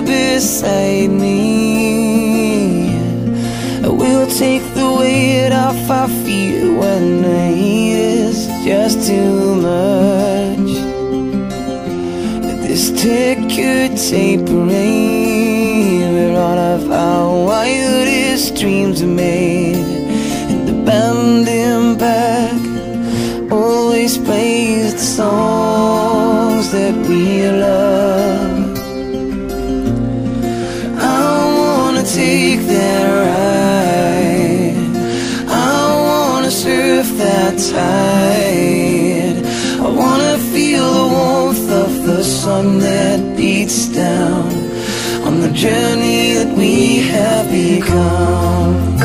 beside me. We'll take the weight off our feet when the heat is just too much. This ticker tape rain, where all of our wildest dreams are made, and the band in back always plays the songs that we love. I wanna take that ride, I wanna surf that tide, I wanna feel the warmth of the sun that beats down on the journey that we have become.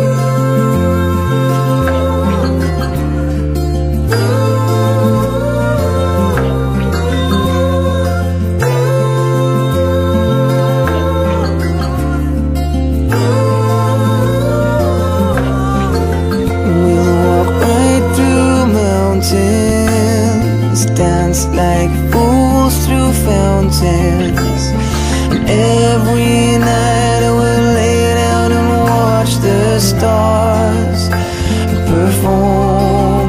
Dance like fools through fountains, and every night I will lay down and watch the stars perform,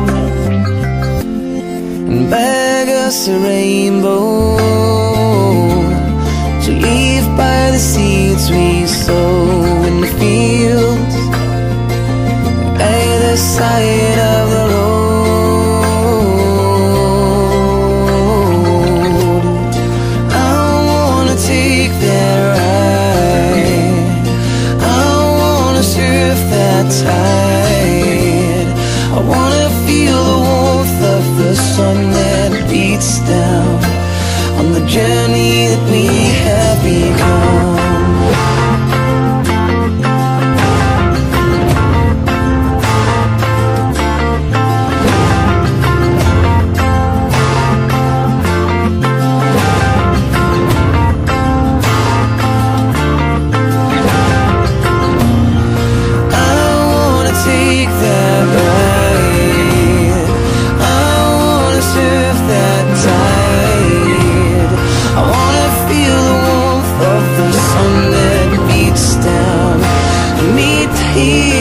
and bag us a rainbow to leave by the seeds we sow in the fields by the side of the road. Tide. I wanna feel the warmth of the sun that beats down on the journey that we have become. He